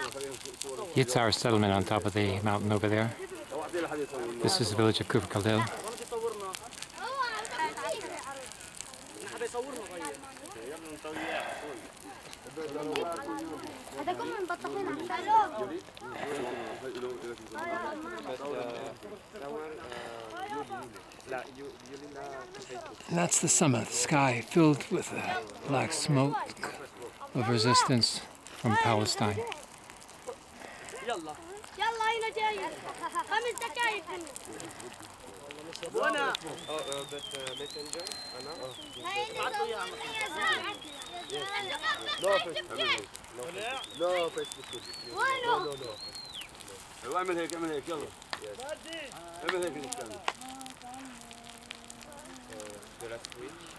Yitzhar settlement on top of the mountain over there. This is the village of Kufr Kaldil. And that's the summit, the sky filled with black smoke of resistance from Palestine. اعمل هيك اعمل هيك يلا اعمل هيك نستنى